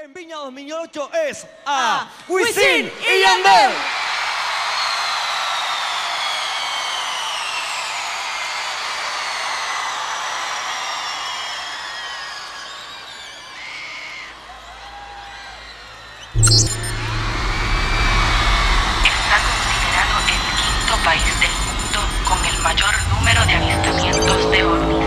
en Viña 2008 es a Wisin y Yandel. Está considerado el quinto país del mundo con el mayor número de avistamientos de ovnis.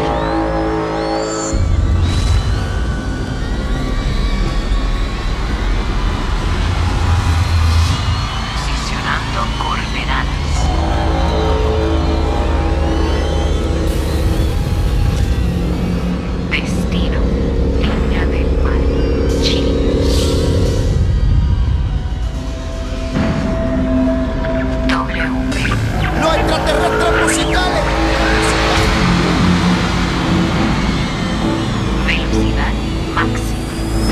Posicionando coordenadas. Destino: Viña del Mar, Chile. Los extraterrestres musicales. Velocidad máxima.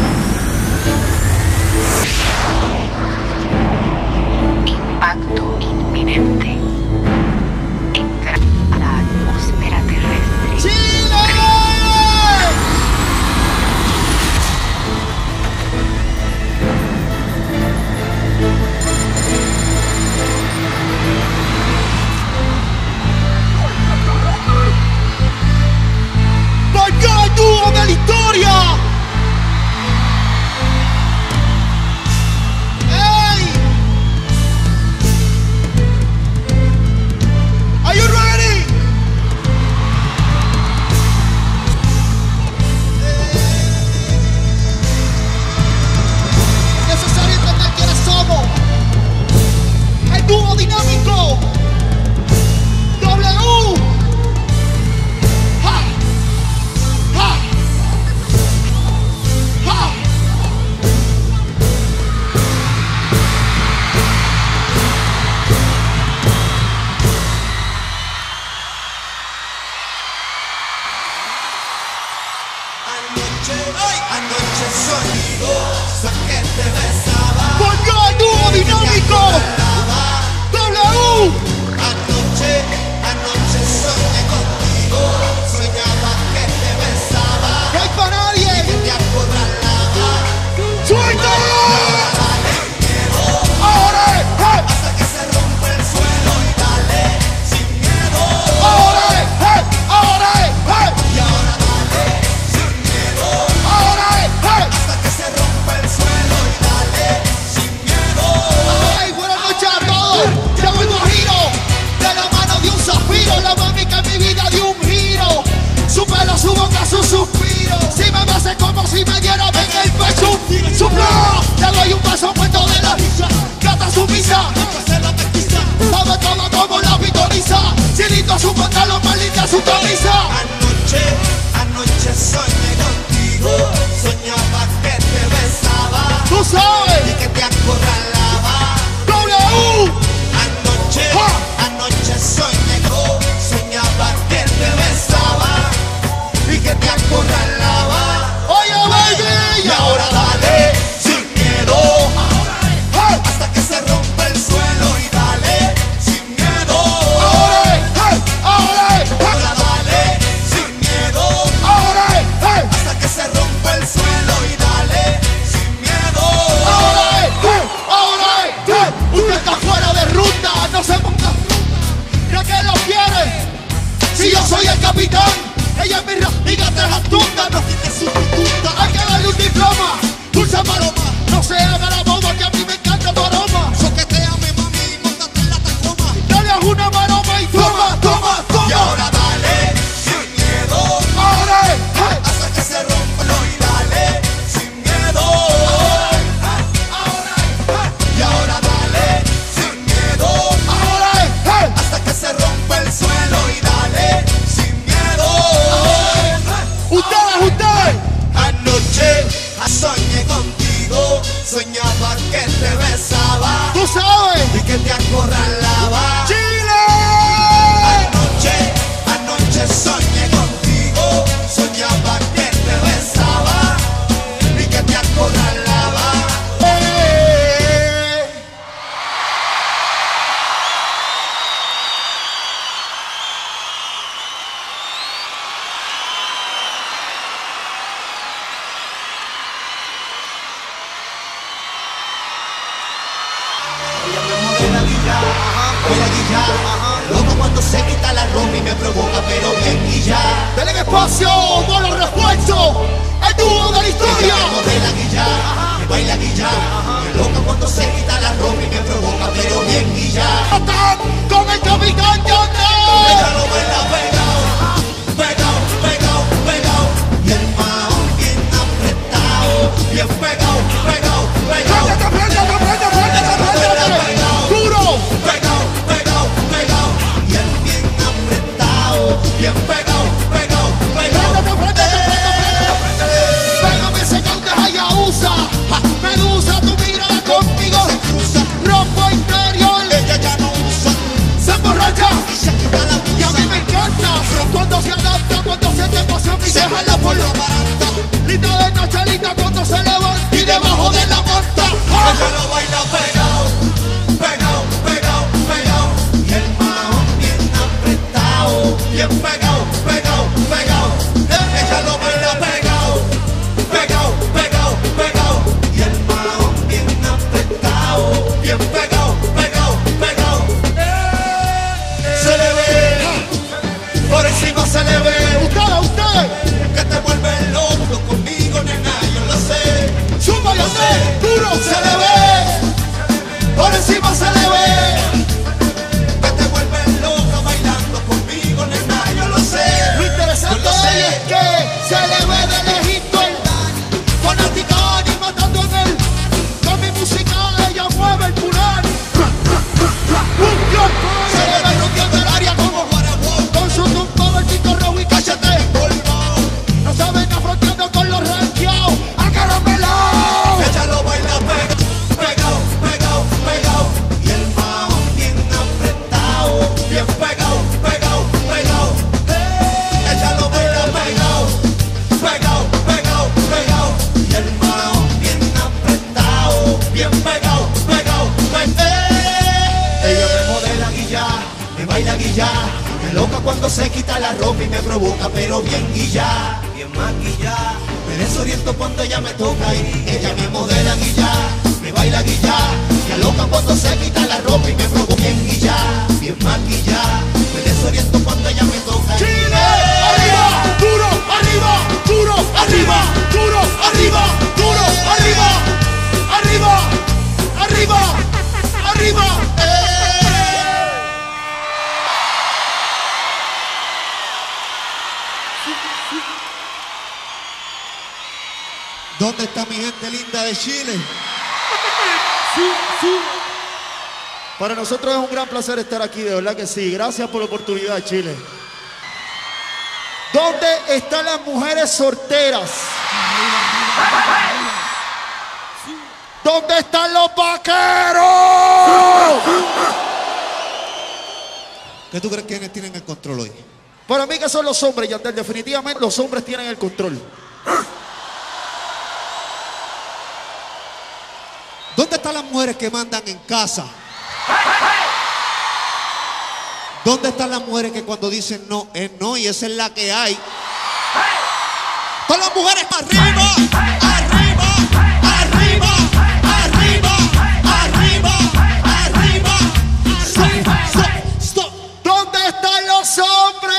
Impacto inminente. Entra a la atmósfera terrestre. ¡Chile! ¡Mayor dúo de la historia! ¡Ey! Are you ready? Necesario entender quiénes somos. El dúo dinámico. W. ¡Ja! ¡Ja! ¡Ja! Anoche soñé que te besaba. ¡Volvió el dúo dinámico! W. Anoche soñé contigo. Soñaba que te besaba. ¡No hay para nadie! Que te acorralaba. ¡Suéltalo! ¡Ahora! ¡Hey! Hasta que se rompe el suelo y dale sin miedo. ¡Ahora! ¡Hey! ¡Ahora! ¡Hey! Y ahora dale sin miedo. ¡Ahora! ¡Hey! Hasta que se rompe el suelo y dale sin miedo. ¡Ay, buenas noches a todos! ¡Ya me imagino! De la mano de un zafiro, la mami que en mi vida dio un giro. Su pelo, su boca, su suspiro. Si me base como si me diera en el pecho su flow. Le doy un paso puesto de la risa. Cata su misa. Sabe todo como la pitoniza. Chilito su pantalón, maldita su camisa. Anoche soñé contigo. Soñaba que te besaba Tú sabes. y que te acorralaba. W. Anoche soñaba que te besaba y que te acorralaba. Oye, baby. Y ahora dale sin miedo. Hasta que se rompe el suelo y dale sin miedo. Ahora, hey, ahora, hey, Ahora dale sin miedo. ahora, hey, Hasta que se rompe el suelo y dale sin miedo. ahora, hey, ahora, hey. Usted está fuera de ruta, no se ponga ¿cree que lo quiere? Si yo soy el capitán, ella es mi amiga de la tunda, no tiene sustituta. Hay que darle un diploma, dulce paloma. No se haga la boba que a mí me encanta tu aroma. Soqueteame, mami, móntate en la tacoma. Dale a una maroma y toma, toma, toma. Y ahora dale sin miedo. Ahora, hey, Hasta que se rompa y dale sin miedo. Y ahora dale sin miedo. ahora, hey. Hasta que se rompa el suelo y dale sin miedo. Ustedes. Anoche soñé contigo. Soñaba que te besaba Tú sabes. y que te acorralaba. Chile. Anoche soñé contigo. Soñaba que te besaba y que te acorralaba. guilla. Loco cuando se quita la ropa y me provoca, pero bien guilla. Denle espacio, bolos refuerzos. El dúo de la historia. Me modela guilla, me baila guilla. Loco cuando se quita la ropa y me provoca, pero bien guilla. Están con el capitán Yandel. Ella lo baila pegado, pegado, pegado, pegado. Y el maón bien apretado, bien pegado, pegado, pegado. Duro. Pegado, pegado, pegado. Y el bien apretado, bien pegado, pegado, pegado. Pégame ese cante allá usa. Medusa, tu mirada conmigo. Rompo interior. Ella ya no usa, Se emborracha. y se quita la Y a blusa. mí me encanta cuando se adapta, cuando siente emoción y Se se jala jala por por la lo barata. linda de noche, linda cuando se levanta y debajo de la manta. Ella lo baila pegado, pegado, pegado, pegado. Y el maón bien apretado, bien pegado, pegado, pegado. Ella lo baila pegado, pegado, pegado, pegado. Y el maón bien apretado, bien pegado, pegado, pegado. Se le ve, por encima se le ve. Usted, Que te vuelve loco conmigo, nena, yo lo sé. suma y ande, duro, Se le ve, por encima se le ve. Que te vuelve loca bailando conmigo, nena, yo lo sé. Lo interesante Yo lo sé. de ella es que se le ve de lejito el fanática y matando en él. Con mi música ella mueve el pular. Se le ve rompiendo el área como Guarabó, con su tumbo vertico rojo y cachete. polvo. No se ven afronteando con los ranqueados. ¡Acaramelados! Ella lo baila pegado, pegado, pegado. Y el maón bien apretado, bien pegado, pegado, pegado. Ella lo baila pegado, pegado, pegado, pegado. Y el maón bien apretado, bien pegado, pegado, pegado. Ella me modela guilla, me baila guilla. Me loca cuando se quita la ropa y me provoca, pero bien guilla, bien maquillada. Me desoriento cuando ella me toca y ella me modela guilla, me baila guilla. Me loca cuando se quita la ropa y me provoca, bien guilla, bien maquillada. Me desoriento cuando ella me toca. ¡Chile! ¡Arriba! ¡Duro! ¡Arriba! ¡Duro! ¡Arriba! ¡Duro! ¡Arriba! ¡Duro! ¡Arriba! ¡Arriba! ¡Arriba! ¡Arriba! ¿Dónde está mi gente linda de Chile? Para nosotros es un gran placer estar aquí, de verdad que sí. Gracias por la oportunidad, Chile. ¿Dónde están las mujeres solteras? ¿Dónde están los vaqueros? ¿Qué tú crees quiénes tienen el control hoy? Para mí que son los hombres, Yandel. Definitivamente los hombres tienen el control. ¿Dónde están las mujeres que mandan en casa? ¿Dónde están las mujeres que cuando dicen no, es no y esa es la que hay? Todas las mujeres arriba, arriba, arriba, arriba, arriba, arriba. Stop, stop, stop. ¿Dónde están los hombres?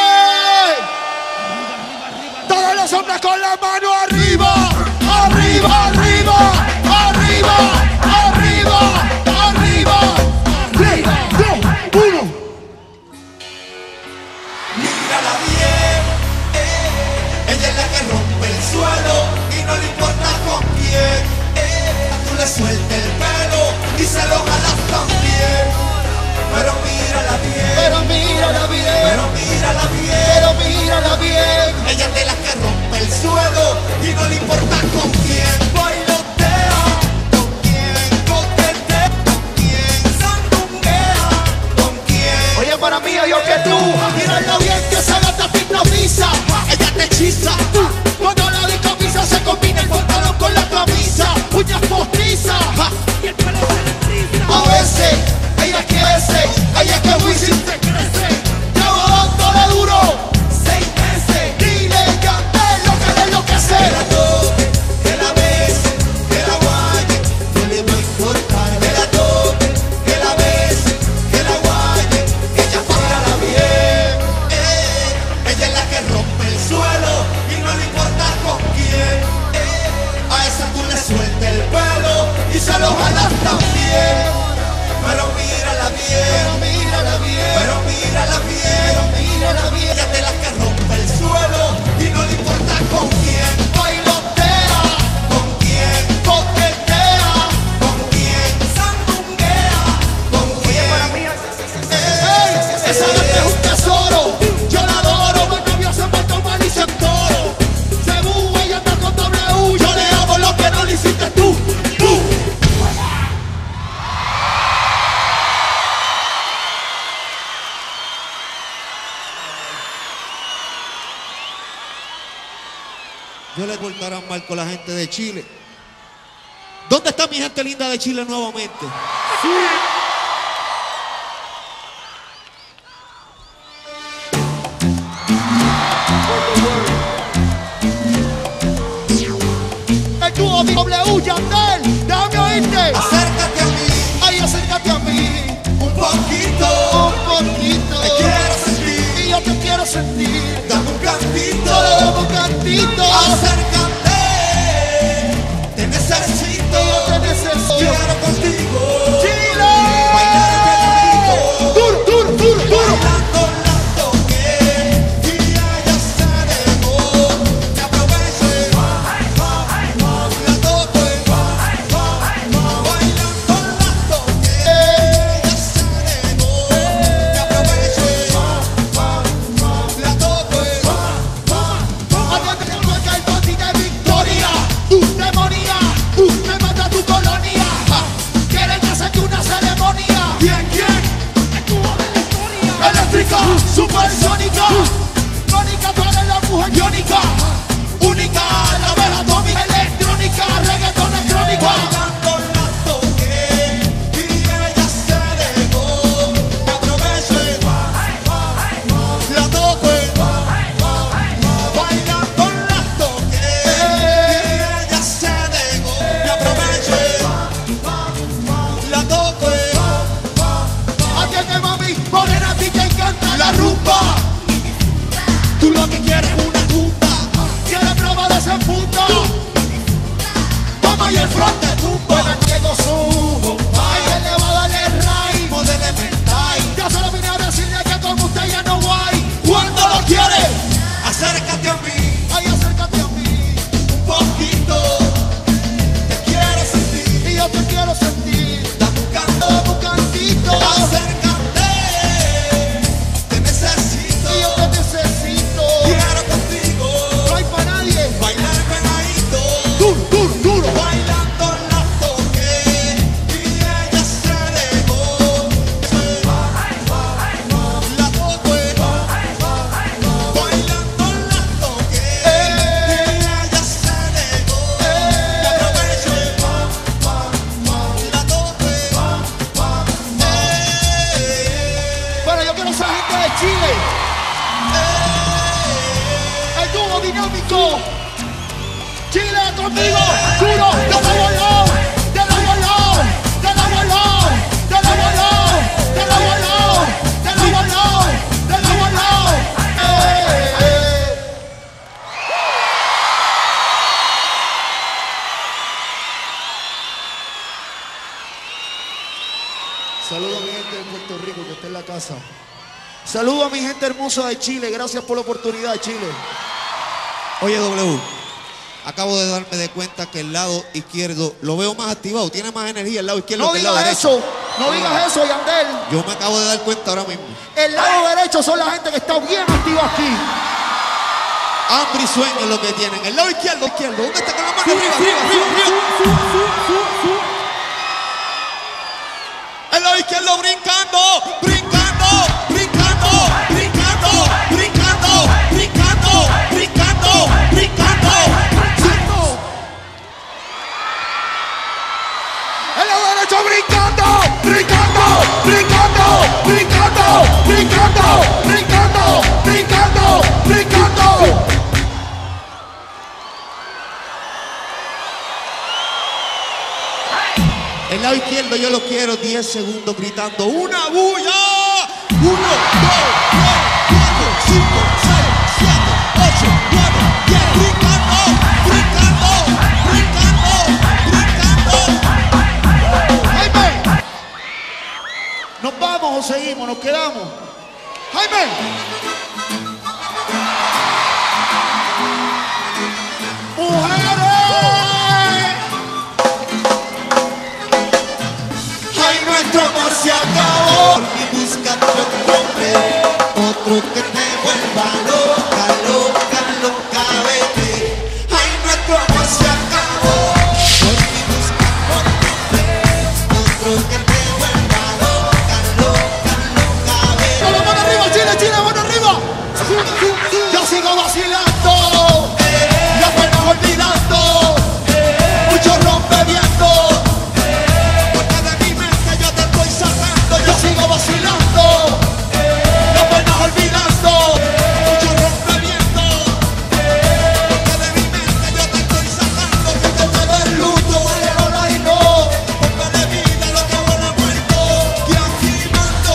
Todos los hombres con la mano arriba, arriba, arriba, arriba, arriba, arriba. 3, 2, 1. Mírala bien, ella es la que rompe el suelo y no le importa con quién. Tú le sueltas el pelo y se lo jalas también. Pero mírala bien, Pero mírala bien, pero mírala bien. pero mírala bien. Ella es de las que rompe el suelo y no le importa con quién. Bailotea, con quién, coquetea, con quién, sandunguea, con quién. Oye, para mí, yo que tú, mírala bien que esa gata te improvisa. Ella te hechiza, Cuando la discamisa se combina el pantalón con la camisa, uñas postizas. A veces, ella crece, ella que Wisin te crece. Llevo dándole duro 6 meses. Dile Yandel lo que le enloquece. que la toque, que la bese, que la guaye, no le va a importar. Que la toque, que la bese, que la guaye, los alas también. Pero mírala bien, pero mírala bien. Ya te las que rompe el suelo y no le importa con quién bailotea, con quién coquetea, con quién sandunguea, con quién. Esa noche es un tesoro, yo la adoro, mi novio se portó mal y se entoro. Según ella anda con W, yo le hago lo que no le hiciste tú. Yo le cortarán mal con la gente de Chile. ¿Dónde está mi gente linda de Chile nuevamente? El dúo de W, Yandel, déjame oírte. Acércate a mí, ay, acércate a mí. Un poquito, te quiero sentir. Y yo te quiero sentir. Dame un cantito, dame un cantito. Acércate, te necesito. Yo te necesito. Quiero contigo. Chile. Bailar pegadito. Duro, duro, duro, duro. Bailando la toqué y ella se dejó. Me aproveché. La toqué. Bailando la toqué. Ella se dejó. Me aproveché. La toqué. Adiante que marca el bote de victoria. Demonía, me mata tu colonia. Quieren hacerte una ceremonia. ¿Quién? El tubo de la historia. Eléctrica, supersónica. Mónica, tú eres la mujer iónica. Única, la vela atómica. Electrónica, reggaetón electrónica. Bailando la toqué y ella se dejó. Me aproveché. La toqué. Bailando la toqué y ella se dejó. Me aproveché. La toqué. Atiende, mami, morena, a ti te encanta la rumba. Tú lo que quieres es una tumba. Quieres prueba de ese punto. Toma y el frente tumba. Bueno, que no subo. Ay, él le va a darle ray. Modele mental. Ya solo vine a decirle que con usted ya no hay. ¿Cuándo lo quieres? Acércate a mí. Ay, acércate a mí. Un poquito. Te quiero sentir. Y yo te quiero sentir. Dame un canto, dame un cantito. Acércate. Te necesito. Y yo te necesito. Quiero contigo. No hay para nadie. Bailar pegadito. Duro, duro, duro. Bailando la toqué y ella se dejó. La toqué. Bailando la toqué y ella se dejó. Me aproveché. La toqué. Bueno, yo quiero esa gente de Chile. El dúo dinámico. Chile conmigo. Duro. De la voló. De la voló. De la voló. De la voló. De la voló. De la voló. De la voló. Saludo a mi gente de Puerto Rico que está en la casa. Saludo a mi gente hermosa de Chile. Gracias por la oportunidad, Chile. Oye, W, acabo de darme de cuenta que el lado izquierdo lo veo más activado, tiene más energía el lado izquierdo No que el lado digas derecho. eso. No digas eso, Yandel. Yo me acabo de dar cuenta ahora mismo. El lado derecho son la gente que está bien activa aquí. Hambre y sueño es lo que tienen. El lado izquierdo, ¿dónde está con la mano arriba? El lado izquierdo brincando, brincando, brincando, brincando, brincando, brincando, brincando, brincando. El lado derecho brincando, brincando, brincando, brincando, brincando, brincando, brincando, brincando. El lado izquierdo yo lo quiero 10 segundos gritando una bulla. 1, 2, 3, 4, 5, 6, 7, 8, 9, 10. Brincando, brincando, brincando, brincando. quedamos, seguimos, nos quedamos. Jaime. Mujeres. Ay, nuestro amor se acabó. Y buscando otro hombre, otro que te vuelva loca, loca, loca, vete. Ay, nuestro amor se acabó. Y buscando otro hombre, otro que te vuelva loca, loca, loca, vete. Con la mano arriba, Chile, Chile, mano arriba. Yo sigo vacilando, y apenas olvidando, mucho rompeviento, porque de mi mente yo te estoy sacando. Yo sigo vacilando, y apenas olvidando, mucho rompeviento, porque de mi mente yo te estoy sacando. Que yo te doy luto, hola y no, porque de vida lo que bueno muerto, que aquí mando.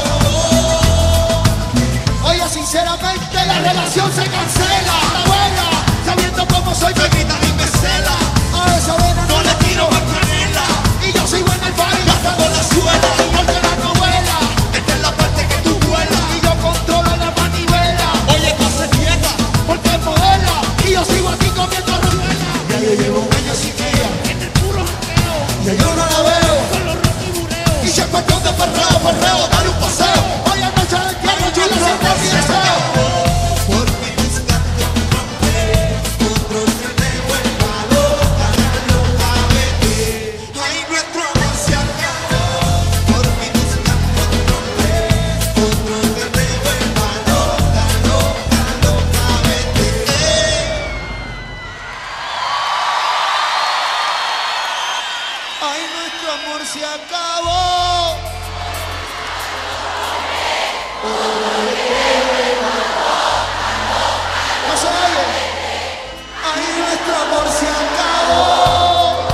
Oye, sinceramente la relación se cancela. La buena, sabiendo cómo soy, Me gritan y me cela, a esa vena no le tiro más canela, y yo sigo en el baile. gastando la suela. Igual que la novela, Esta es la parte que tú vuelas. y yo controlo la manivela. Oye, tú haces dieta, Porque es modela, y yo sigo aquí comiendo rueda. ya yo llevo un año sin ella, En el puro jangueo, ya yo no la veo. con los rotibureos. Y si es cuestión de perreo, perreo, dale un paseo. Hoy es noche de tierra, yo le siento mi deseo. Porque buscando un hombre, otro que te vuelva loca, loca, vete. Ay, nuestro amor se acabó. Porque buscando un hombre, otro que te vuelva loca, loca, loca, vete. Ay, nuestro amor se acabó. No se oye. Ay, nuestro amor se acabó.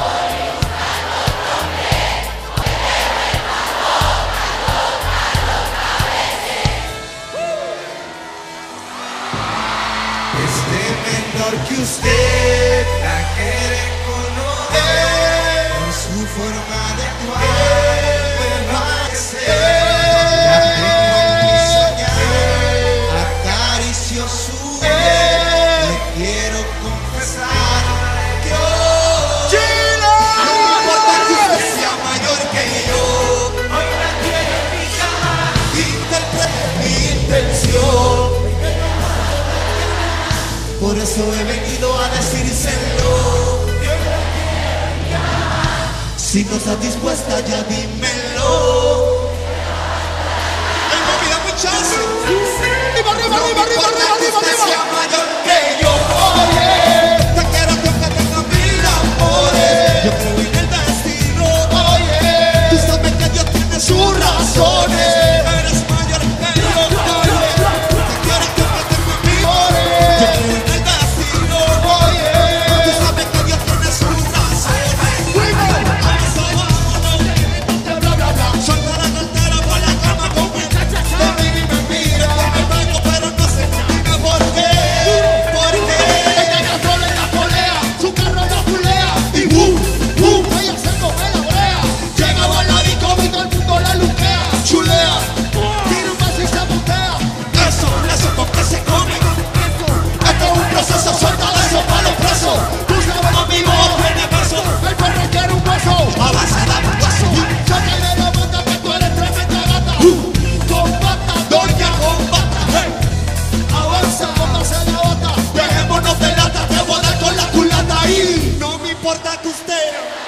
Este menor que usted la quiere conocer por su forma de actuar, me parece. La tengo en mi soñar, acaricio su piel, le quiero confesar que hoy no me importa que usted sea mayor que yo. Hoy la quiero en mi cama, interprete mi intención. Por eso he venido a decírselo. Si no estás dispuesta, ya dímelo. Ay, mami, dame un chance. Arriba, arriba, arriba, arriba, arriba, arriba, Usted sea arriba. mayor que yo. Oye, te quiero que aunque tenga mil amores. Yo creo en el destino. Oye, tú sabes que Dios tiene sus razones. Eres mayor que yo. Oye, te quiero que aunque tenga mil amores. Yo creo en el destino. Oye, tú sabes que Dios tiene sus razones. Vamos abajo, bla, bla, bla. Suelta la cartera por la cama con mi muchacha. De mí me mira, que me vengo, pero no se explica por qué. ¿Por qué? Ella controla la polea, su carro la pulea. Y boom, boom, Ella se come la brea. llegaba la disco, Y todo el mundo la luquea. chulea. Tira un beso y se botea. Eso con que se come. Esto es un proceso, suelta eso para los presos. Tú sabes, Amigo, tiene paso, el perro quiere un beso. avanza, dame un paso. Saca de la bota que tú eres tremenda gata. Con pata, Doña combata, hey, avanza, póngase la bota. dejémonos de lata, te voy a dar con la culata ahí. No me importa que usted.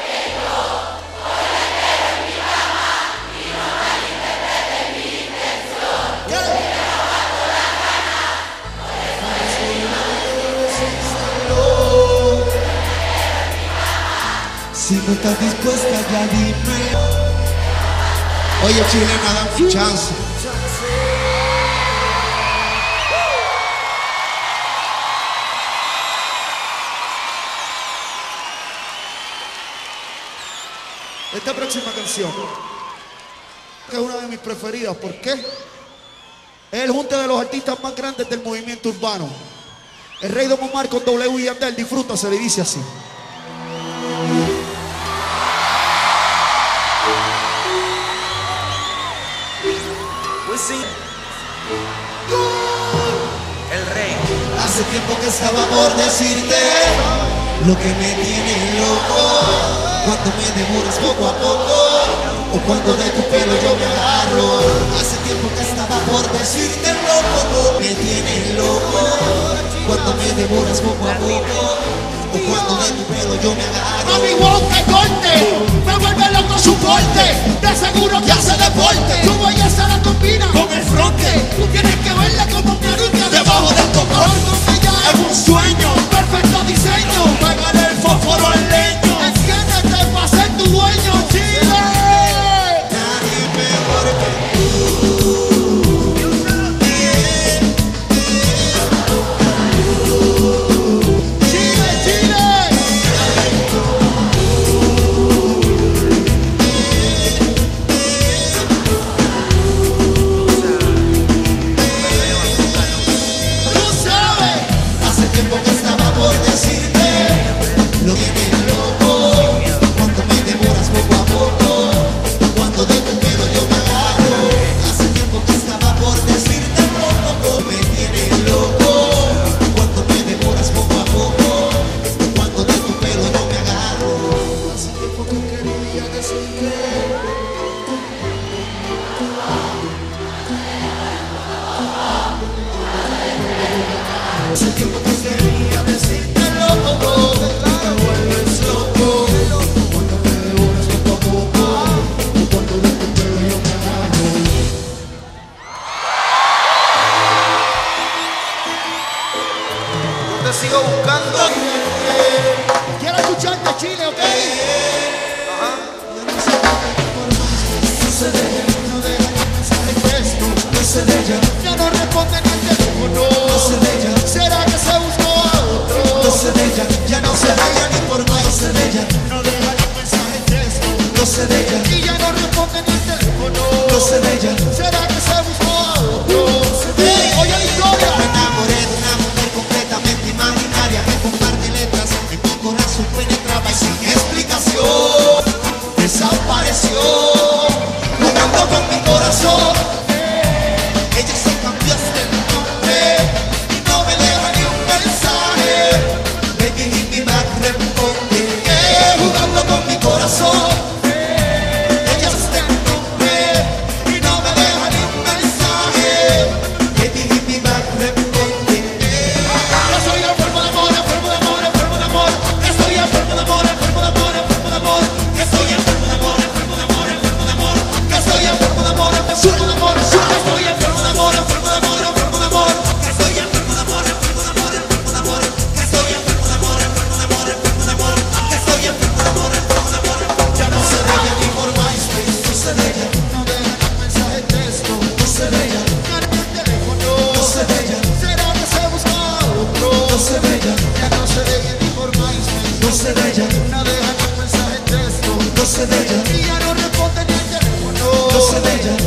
Si no estás dispuesta, ya dime. Oye, chilena, dame un chance. Esta próxima canción, que es una de mis preferidas, ¿por qué? Es el junte de los artistas más grandes del movimiento urbano. El Rey Don Omar con W y Yandel, disfruta, se le dice así. estaba por decirte lo que me tiene loco. Cuando me demoras poco a poco, o cuando de tu pelo yo me agarro. Hace tiempo que estaba por decirte loco, me tiene loco. Cuando me demoras poco a poco, o cuando de tu pelo yo me agarro. Mami, wow, que corte, me vuelve loco su corte. De seguro que hace deporte. Tu belleza la combina Con el fronte, Tú tienes que verla como una niña debajo del cocón. Es un sueño, Perfecto diseño. pégale el fósforo al leño. Enciéndete para ser tu dueño, Chile. Nadie mejor que tú. Chile, Chile. Tú sabes. Hace tiempo que estaba por decirte lo que me da loco. Cuando me demoras poco a poco, cuando de tu pelo yo me agarro. Hace tiempo que estaba por decirte loco, me tiene loco. Cuando me demoras poco a poco, cuando de tu pelo yo me agarro. Hace tiempo que quería decirte. Hace tiempo que quería decirte loco, te vuelves loco. Cuando me devoras poco a poco, o cuando de tu pelo yo me agarro. Te sigo buscando. Quiero escucharte, Chile, ¿ok? No sé de ella, No deja ni mensaje texto. no sé de ella, Ya no responde ni el teléfono. no sé de ella, ¿Será que se buscó a otro? no sé de ella, ya no sé de ella ni por más. No sé de ella, No deja ni mensaje texto. no sé de ella, Y ya no responde ni el teléfono. no sé de ella. ¿Será que se buscó a otro? Oye la historia. Me enamoré de una mujer completamente imaginaria que comparte letras en mi corazón penetraba y sin explicación desapareció, jugando con mi corazón. Ella se cambió hasta el nombre y no me deja ni un mensaje. Baby, hit me back, responde. Jugando con mi corazón. Ella está en nombre y no me deja ni un mensaje. Baby, hit me back, responde. Yo soy enfermo de amor, enfermo de amor, enfermo de amor. Estoy enfermo de amor, enfermo de amor, enfermo de amor. Estoy enfermo de amor, enfermo de amor, enfermo de amor. Estoy enfermo de amor, enfermo de amor. Estoy enfermo de amor, enfermo de amor, enfermo de amor. Estoy enfermo de amor, enfermo de amor, enfermo de amor. Estoy enfermo de amor, enfermo de amor, enfermo de amor. Estoy enfermo de amor, enfermo de amor. Ya no sé de ella ni por MySpace, no sé de ella, No deja ni mensaje texto. no sé de ella, Ya no el teléfono. no sé de ella, ¿Será que se buscó a otro? no sé de ella, Ya no sé de ella ni por MySpace. no sé de ella, No deja ni mensaje texto. no sé de ella, Y ya no responde ni el teléfono. no sé de ella.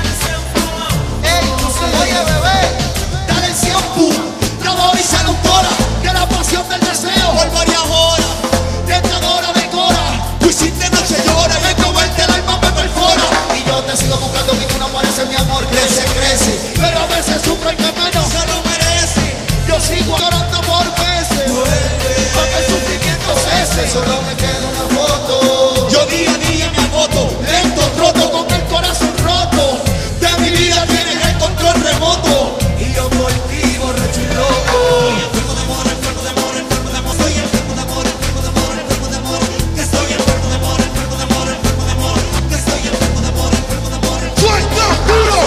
Ey, oye, bebé, dale el 100 pum. La Bobby se autora de la pasión del deseo. Por varias horas, Tentadora de cora. tú hiciste noche llora y Ven comerte el alma me perfora. Y yo te sigo buscando y tú no apareces, mi amor. crece, crece, Pero a veces sufre que menos. se lo merece. Yo sigo llorando por veces. Para que el sufrimiento cese. Solo me queda una foto. Yo día a día me agoto, Lento, roto, con el corazón roto. De mi vida tienes el control remoto. y yo por ti borracho y loco. Enfermo de amor, enfermo de amor, enfermo de amor. Estoy enfermo de amor, enfermo de amor, enfermo de amor. Que estoy enfermo de amor, enfermo de amor, enfermo de amor. Que estoy enfermo de amor, enfermo de amor. ¡Suelta, duro!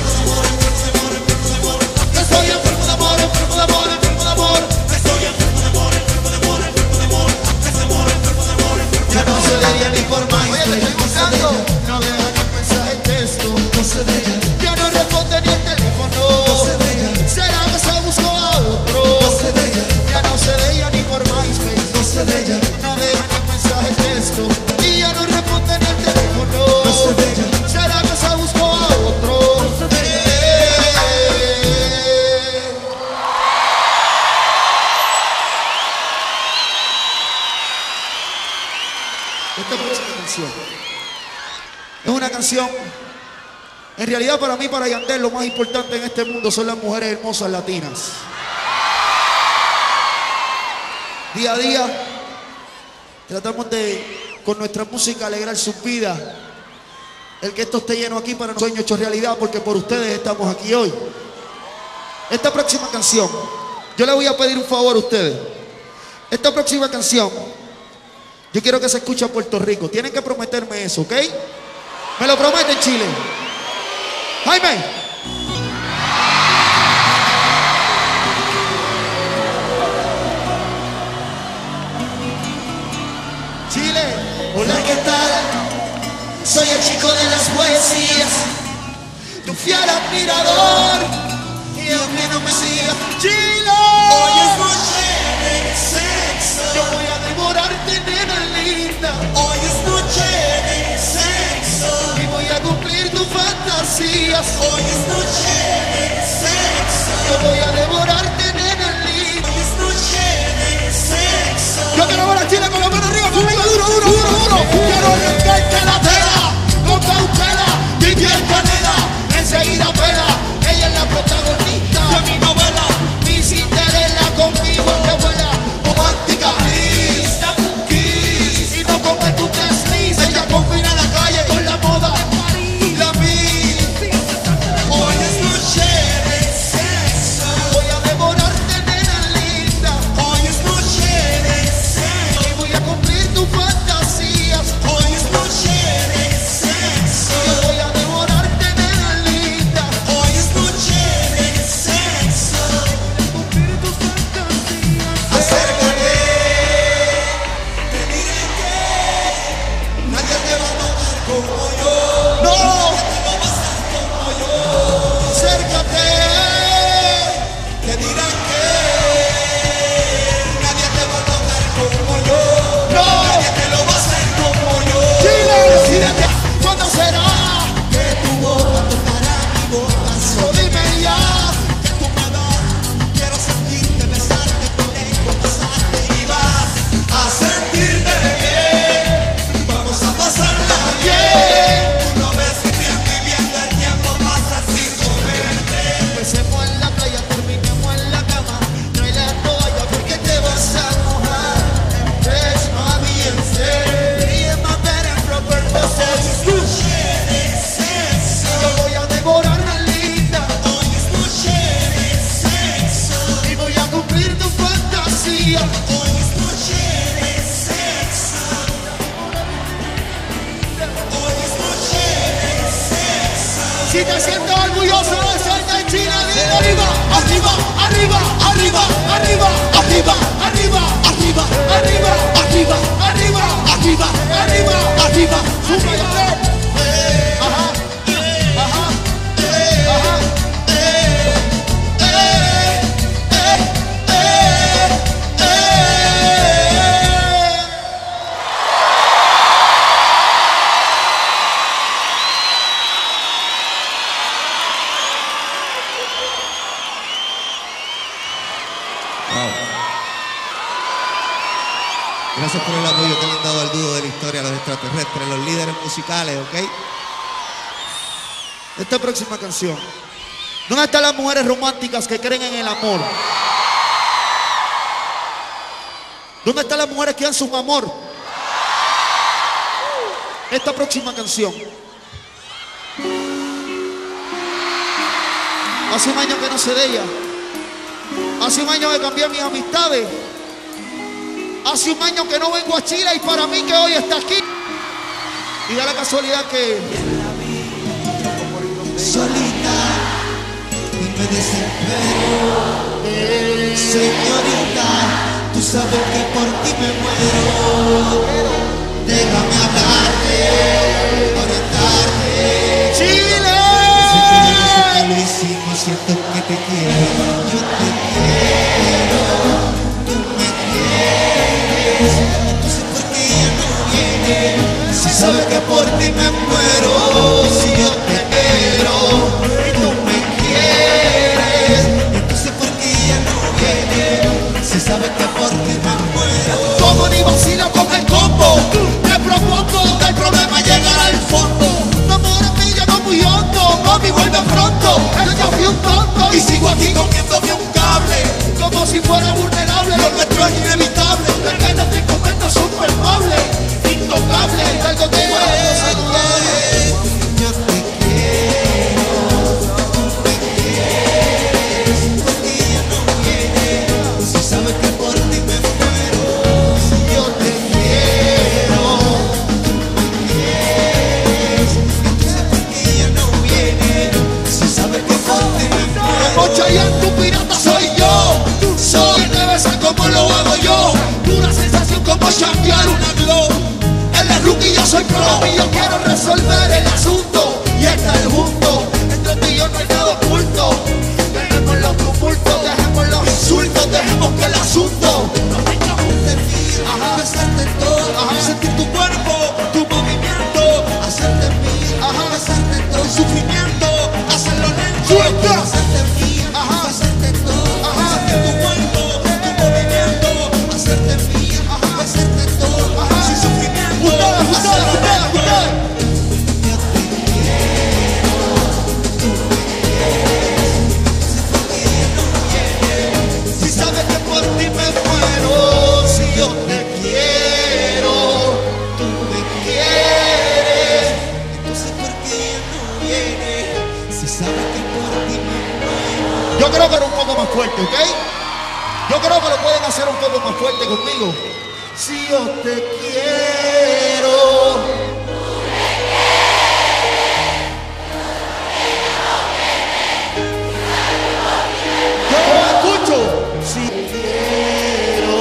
Que estoy enfermo de amor, enfermo de amor, enfermo de amor. Que estoy enfermo de amor, enfermo de amor, enfermo de amor. Que ese amor, enfermo de amor, enfermo de amor. Ya no sé de ella ni por más. Oye, te estoy buscando. No deja ni mensaje texto. No sé de ella, Ya no responde ni el teléfono. no sé de ella, ¿Será que se buscó a otro? no sé de ella, Ya no sé de ella ni por MySpace. no sé de ella, No deja ni mensaje texto. Y ya no responde ni el teléfono. no sé de ella. ¿Será que se buscó a otro? Esta próxima canción es una canción. En realidad, para mí, para Yandel, lo más importante en este mundo son las mujeres hermosas latinas. Día a día tratamos de, con nuestra música, alegrar sus vidas. El que esto esté lleno aquí para nosotros sueño hecho realidad, porque por ustedes estamos aquí hoy. Esta próxima canción, yo le voy a pedir un favor a ustedes. Esta próxima canción, yo quiero que se escuche a Puerto Rico. Tienen que prometerme eso, ¿ok? ¿Me lo prometen, Chile? Jaime. Chile. Hola, ¿qué tal? Soy el chico de las poesías, tu fiel admirador, y aunque no me sigas, Chile. Hoy es noche de sexo, yo voy a devorarte, nena linda. Hoy es noche de sexo, y voy a cumplir tus fantasías. Hoy es noche de sexo, yo voy a devorarte, nena linda. Hoy es noche de sexo. Yo quiero ver a Chile con la mano arriba, conmigo, duro, duro, duro, duro. Quiero arrancarte la tela con cautela y bien canela, enseguida pela. Ella es la protagonista de mi novela, mi Cinderella conmigo que vuela. Romántica, please, dame un kiss y no come tu desliz. Ella combina la calle con la moda, la mí. Hoy es noche de sexo, voy a devorarte, nena linda. Hoy es noche de sexo, y voy a cumplir tus fantasías. Hoy es noche de sexo, yo voy a devorarte, nena linda. Hoy es noche de sexo, cumplir tus fantasías. Acércate, te diré que nadie te va a tocar como yo. No, nadie te va a pasar como yo. Acércate, te diré que nadie te va a tocar como yo. No, nadie te lo va a hacer como yo. Decídete, ¿cuándo será que tu boca tocará mi boca? Solo dime ya que tú me das. Quiero sentirte, besarte, contigo, pasarte y vas a sentirte bien. Vamos a pasarla bien. Tú no ves que bien viviendo el tiempo pasa sin moverte. Empecemos en la playa, terminemos en la cama. Trae la toalla porque te vas a mojar. Es más bien ser. Ríe más ver en proper poses. Yo voy a devorar la linda. Hoy es noche de sexo, y voy a cumplir tu fantasía. Hoy es noche de sexo, hoy es noche de sexo. Si te sientes orgulloso de ser de Chile, dile arriba, arriba, arriba, arriba, arriba, arriba, arriba, arriba, arriba, arriba, arriba, arriba, arriba, arriba, suma y arriba. Ajá, ajá, ajá, Gracias por el apoyo que le han dado al dúo de la historia, a los extraterrestres, los líderes musicales, ¿ok? Esta próxima canción. ¿Dónde están las mujeres románticas que creen en el amor? ¿Dónde están las mujeres que dan su amor? Esta próxima canción. Hace un año que no sé de ella. Hace un año que cambié mis amistades. Hace un año que no vengo a Chile y para mí que hoy está aquí. Y da la casualidad que solita y me desespero. Señorita, tú sabes que por ti me muero. Déjame hablarte, orientarte. Chile. Sé que lo hicimos, siento que te quiero. Yo te quiero, tú me quieres. Entonces por qué ella no viene. Si sabes que por ti me muero. Si yo te quiero y tú me quieres, entonces por qué ella no viene. Si sabes que por ti me muero. Como ni vacilo con el combo, te propongo que el problema llegará al fondo. No amores me llegó muy hondo, mami vuelve pronto. Yo fui un tonto y sigo aquí comiéndome un cable, como si fuera vulnerable. Lo nuestro es inevitable. Mami, yo quiero resolver el asunto y estar juntos. Entre tú y yo no hay nada oculto. Dejemos los tumultos, dejemos los insultos, dejemos que el asunto nos tengamos termine. Besarte todo, sentir tu cuerpo, tu movimiento, hacerte mía, besarte todo, sufrimiento, hacerlo lento, hacerte mía, besarte todo, sentir tu cuerpo, tu movimiento, hacerte mía, besarte todo, sin sufrimiento, hacerlo lento. Si sabes que por ti me muero, si yo te quiero, tú me quieres, entonces ¿por qué ella no viene? Si sabes que por ti me muero. Yo creo que era un poco más fuerte, ¿ok? Yo creo que lo pueden hacer un poco más fuerte conmigo. Si yo te quiero. Yo lo escucho. Si quiero.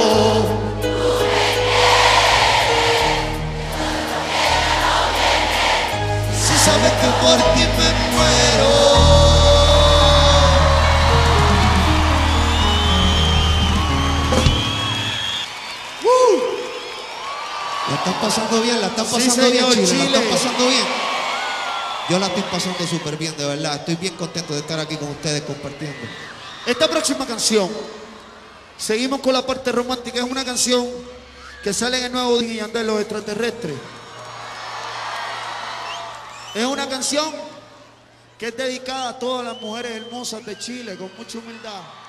Si sabes que por ti me muero. La están pasando bien, la están Sí, pasando señor, bien, Chile, Chile. la están pasando bien. Yo la estoy pasando súper bien, de verdad. Estoy bien contento de estar aquí con ustedes compartiendo. Esta próxima canción, seguimos con la parte romántica. Es una canción que sale en el nuevo Wisin y Yandel, Los Extraterrestres. Es una canción que es dedicada a todas las mujeres hermosas de Chile, con mucha humildad.